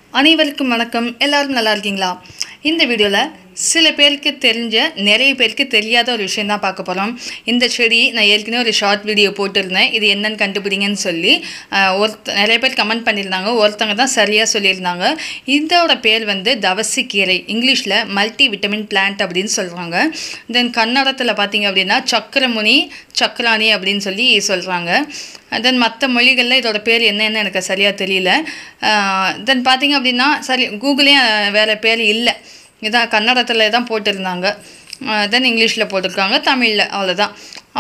அனைவருக்கும் வணக்கம். எல்லாரும் நல்லா இருக்கீங்களா? இந்த வீடியோவில் சில பேருக்கு தெரிஞ்ச நிறைய பேருக்கு தெரியாத ஒரு விஷயம் தான் பார்க்க போகிறோம். இந்த செடி நான் ஏற்கனவே ஒரு ஷார்ட் வீடியோ போட்டிருந்தேன், இது என்னன்னு கண்டுபிடிங்கன்னு சொல்லி. நிறைய பேர் கமெண்ட் பண்ணியிருந்தாங்க. ஒருத்தவங்க தான் சரியாக சொல்லியிருந்தாங்க. இதோட பேர் வந்து தவசி கீரை, இங்கிலீஷில் மல்டி விட்டமின் பிளான்ட் அப்படின்னு சொல்கிறாங்க. தென் கன்னடத்தில் பார்த்தீங்க அப்படின்னா சக்கரமுனி, சக்ரானி அப்படின்னு சொல்லி சொல்கிறாங்க. தென் மற்ற மொழிகளில் இதோட பேர் என்னன்னு எனக்கு சரியாக தெரியல. தென் பார்த்தீங்க அப்படின்னா சரி கூகுளையும் வேறு பேர் இல்லை, இதான் கன்னடத்தில் தான் போட்டிருந்தாங்க. தென் இங்கிலீஷில் போட்டிருக்காங்க, தமிழில் அவ்வளோதான்.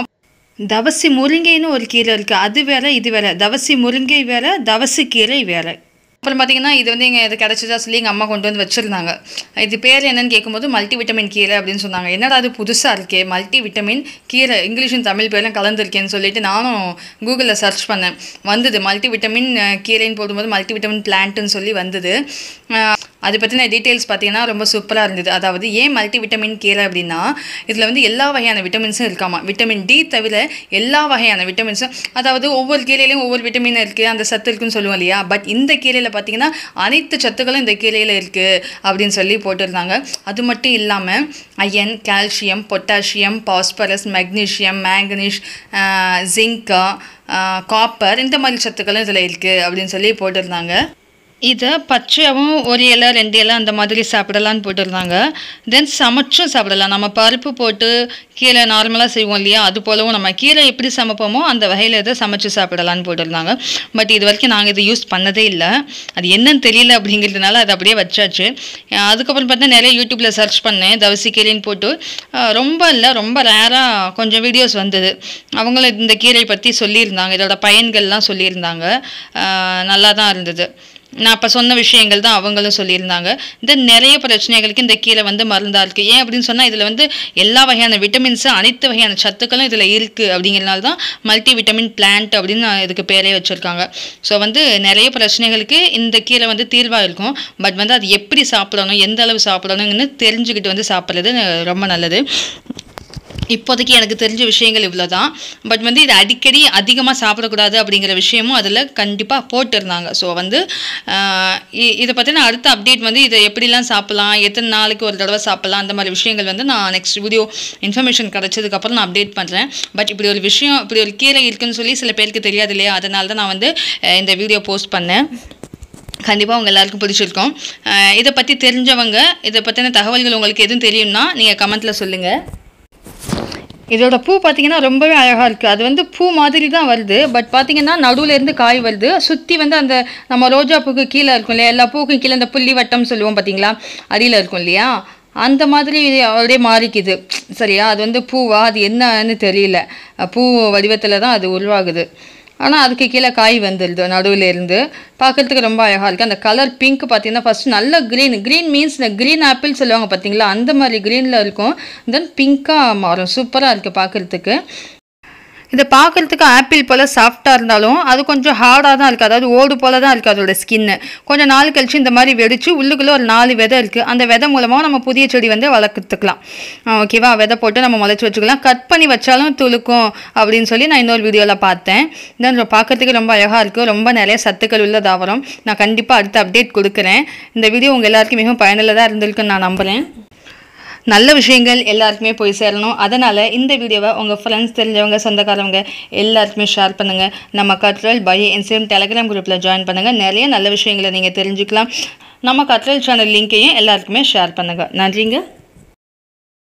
தவசி முருங்கைன்னு ஒரு கீரை இருக்குது, அது வேறு இது வேறு. தவசி முருங்கை வேறு, தவசி கீரை வேறு. அப்புறம் பார்த்தீங்கன்னா இது வந்து இது கிடச்சதா சொல்லி எங்கள் அம்மா கொண்டு வந்து வச்சுருந்தாங்க. இது பேர் என்னன்னு கேட்கும்போது மல்டி விட்டமின் கீரை அப்படின்னு சொன்னாங்க. என்னடா அது புதுசாக இருக்கே, மல்டி விட்டமின் கீரை, இங்கிலீஷும் தமிழ் பேரும் கலந்துருக்கேன்னு சொல்லிட்டு நானும் கூகுளில் சர்ச் பண்ணேன். வந்தது மல்டி விட்டமின் கீரைன்னு போடும்போது மல்டி விட்டமின் பிளான்ட்டுன்னு சொல்லி வந்தது. அதை பற்றின டீட்டெயில்ஸ் பார்த்தீங்கன்னா ரொம்ப சூப்பராக இருந்தது. அதாவது ஏன் மல்டி விட்டமின் கீரை அப்படின்னா, இதில் வந்து எல்லா வகையான விட்டமின்ஸும் இருக்காமா. விட்டமின் டி தவிர எல்லா வகையான விட்டமின்ஸும், அதாவது ஒவ்வொரு கீரையிலையும் ஒவ்வொரு விட்டமின் இருக்குது, அந்த சத்து இருக்குன்னு சொல்லுவோம் இல்லையா. பட் இந்த கீரையில் பார்த்தீங்கன்னா அனைத்து சத்துக்களும் இந்த கீரையில் இருக்குது அப்படின்னு சொல்லி போட்டிருந்தாங்க. அது மட்டும் இல்லாமல் iron, calcium, potassium, phosphorus, magnesium, manganese, zinc, copper, இந்த மாதிரி சத்துக்களும் இதில் இருக்குது அப்படின்னு சொல்லி போட்டிருந்தாங்க. இதை பச்சையாகவும் ஒரு இலை 2 இலை அந்த மாதிரி சாப்பிடலான்னு போட்டிருந்தாங்க. தென் சமைச்சும் சாப்பிடலாம். நம்ம பருப்பு போட்டு கீரை நார்மலாக செய்வோம் இல்லையா, அது போலவும் நம்ம கீரை எப்படி சமைப்போமோ அந்த வகையில் இதை சமைச்சு சாப்பிடலான்னு போட்டிருந்தாங்க. பட் இது வரைக்கும் நாங்கள் இதை யூஸ் பண்ணதே இல்லை, அது என்னன்னு தெரியல அப்படிங்கிறதுனால அதை அப்படியே வச்சாச்சு. அதுக்கப்புறம் பார்த்தா நிறைய யூடியூப்பில் சர்ச் பண்ணேன், தவசி கீரைன்னு போட்டு. ரொம்ப இல்லை, ரொம்ப ரேராக கொஞ்சம் வீடியோஸ் வந்தது. அவங்களும் இந்த கீரை பற்றி சொல்லியிருந்தாங்க, இதோட பயன்கள்லாம் சொல்லியிருந்தாங்க. நல்லா தான் இருந்தது. நான் அப்போ சொன்ன விஷயங்கள் தான் அவங்களும் சொல்லியிருந்தாங்க. இந்த நிறைய பிரச்சனைகளுக்கு இந்த கீரை வந்து மருந்தாக இருக்குது. ஏன் அப்படின்னு சொன்னால் இதில் வந்து எல்லா வகையான விட்டமின்ஸும் அனைத்து வகையான சத்துக்களும் இதில் இருக்குது அப்படிங்கிறனால தான் மல்டி விட்டமின் பிளான்ட் அப்படின்னு இதுக்கு பேரே வச்சுருக்காங்க. ஸோ வந்து நிறைய பிரச்சனைகளுக்கு இந்த கீரை வந்து தீர்வாக இருக்கும். பட் வந்து அது எப்படி சாப்பிடணும், எந்த அளவு சாப்பிடணும்னு தெரிஞ்சுக்கிட்டு வந்து சாப்பிட்றது ரொம்ப நல்லது. இப்போதைக்கு எனக்கு தெரிஞ்ச விஷயங்கள் இவ்வளோ தான். பட் வந்து இது அடிக்கடி அதிகமாக சாப்பிடக்கூடாது அப்படிங்கிற விஷயமும் அதில் கண்டிப்பாக போட்டிருந்தாங்க. ஸோ வந்து இதை பற்றின அடுத்த அப்டேட் வந்து இதை எப்படிலாம் சாப்பிட்லாம், எத்தனை நாளைக்கு ஒரு தடவை சாப்பிட்லாம், அந்த மாதிரி விஷயங்கள் வந்து நான் நெக்ஸ்ட் வீடியோ இன்ஃபர்மேஷன் கிடச்சதுக்கப்புறம் நான் அப்டேட் பண்ணுறேன். பட் இப்படி ஒரு விஷயம், இப்படி ஒரு கீரை இருக்குதுன்னு சொல்லி சில பேருக்கு தெரியாது இல்லையா, அதனால தான் நான் வந்து இந்த வீடியோ போஸ்ட் பண்ணேன். கண்டிப்பாக உங்கள் எல்லாருக்கும் பிடிச்சிருக்கோம். இதை பற்றி தெரிஞ்சவங்க, இதை பற்றின தகவல்கள் உங்களுக்கு எதுவும் தெரியும்னா நீங்கள் கமெண்ட்டில் சொல்லுங்கள். இதோட பூ பார்த்திங்கன்னா ரொம்பவே அழகாக இருக்குது. அது வந்து பூ மாதிரி தான் வருது, பட் பார்த்திங்கன்னா நடுவுலேருந்து காய் வருது. சுற்றி வந்து அந்த நம்ம ரோஜா பூக்கு கீழே இருக்கும் இல்லையா, எல்லா பூக்கும் கீழே அந்த புள்ளி வட்டம் சொல்லுவோம் பார்த்திங்களா, அடியில் இருக்கும் இல்லையா, அந்த மாதிரி அப்படியே மாறிக்குது. சரியா, அது வந்து பூவா அது என்னன்னு தெரியல, பூ வடிவத்தில் தான் அது உருவாகுது. ஆனால் அதுக்கு கீழே காய் வந்துடுது நடுவிலேருந்து. பார்க்குறதுக்கு ரொம்ப அழகாக இருக்குது. அந்த கலர் பிங்க் பார்த்திங்கன்னா ஃபஸ்ட்டு நல்ல க்ரீன் மீன்ஸ் இந்த க்ரீன் ஆப்பிள் சொல்லுவாங்க பார்த்திங்களா, அந்த மாதிரி க்ரீனில் இருக்கும். தென் பிங்க்காக மாறும். சூப்பராக இருக்குது பார்க்குறதுக்கு. இதை பார்க்குறதுக்கு ஆப்பிள் போல் சாஃப்டாக இருந்தாலும் அது கொஞ்சம் ஹார்டாக தான் இருக்குது, அதாவது ஓடு போல் தான் இருக்குது அதோட ஸ்கின்னு. கொஞ்சம் நாள் கழிச்சு இந்த மாதிரி வெடிச்சு உள்ளுக்குள்ளே ஒரு 4 விதை இருக்குது. அந்த விதை மூலமாக நம்ம புதிய செடி வந்து வளர்த்துக்கலாம். ஓகேவா, விதை போட்டு நம்ம முளைச்சி வச்சுக்கலாம். கட் பண்ணி வச்சாலும் துளுக்கும் அப்படின்னு சொல்லி நான் இன்னொரு வீடியோவில் பார்த்தேன். தென் பார்க்குறதுக்கு ரொம்ப அழகாக இருக்குது. ரொம்ப நிறைய சத்துக்கள் உள்ள தாவரம். நான் கண்டிப்பாக அடுத்த அப்டேட் கொடுக்குறேன். இந்த வீடியோ உங்கள் எல்லாருக்கும் மிகவும் பயனுள்ளதாக இருந்திருக்குன்னு நான் நம்புகிறேன். நல்ல விஷயங்கள் எல்லாருக்குமே போய் சேரணும். அதனால் இந்த வீடியோவை உங்கள் ஃப்ரெண்ட்ஸ், தெரிஞ்சவங்க, சொந்தக்காரவங்க எல்லாருக்குமே ஷேர் பண்ணுங்கள். நம்ம கற்றல் பயோ என்சைம் டெலகிராம் குரூப்பில் ஜாயின் பண்ணுங்கள். நிறைய நல்ல விஷயங்களை நீங்கள் தெரிஞ்சுக்கலாம். நம்ம கற்றல் சேனல் லிங்க்கையும் எல்லாருக்குமே ஷேர் பண்ணுங்கள். நன்றிங்க.